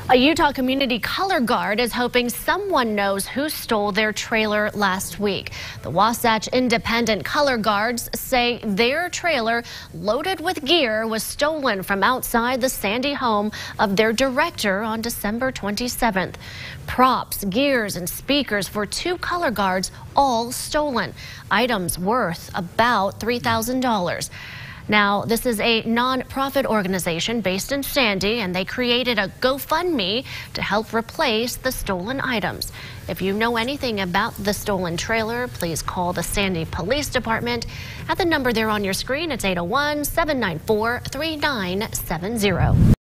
A Utah community color guard is hoping someone knows who stole their trailer last week. The Wasatch Independent Color Guards say their trailer loaded with gear was stolen from outside the Sandy home of their director on December 27th. Props, gears, and speakers for 2 color guards all stolen. Items worth about $3,000. Now, this is a non-profit organization based in Sandy, and they created a GoFundMe to help replace the stolen items. If you know anything about the stolen trailer, please call the Sandy Police Department at the number there on your screen. It's 801-794-3970.